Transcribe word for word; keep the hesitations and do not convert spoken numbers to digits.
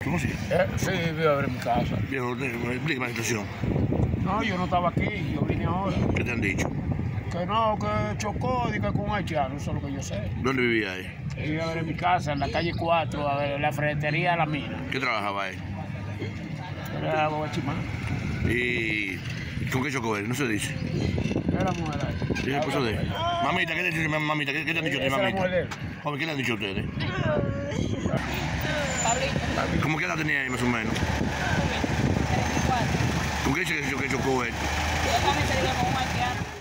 ¿Cómo así? Eh, sí, voy a ver mi casa. Viejo, explícame la situación. No, yo no estaba aquí, yo vine ahora. ¿Qué te han dicho? Que no, que chocó, diga con un haitiano, eso es lo que yo sé. ¿Dónde vivía ahí? Y iba a ver en mi casa, en la calle cuatro, a ver la ferretería de la mina. ¿Qué trabajaba ahí? Era guachimán. ¿Y con qué chocó él? No se dice. Era mujer ahí. ¿Y el esposo de él? Mamita, ¿qué te, dice, mamita? ¿Qué, qué te han dicho a ti, Esa era mamita? mujer de él. Joven, ¿qué le han dicho a ustedes? Pablito, ¿Cómo qué edad tenía ahí más o menos? treinta y cuatro. ¿Con qué dice que chocó él? Yo también se iba con un haitiano.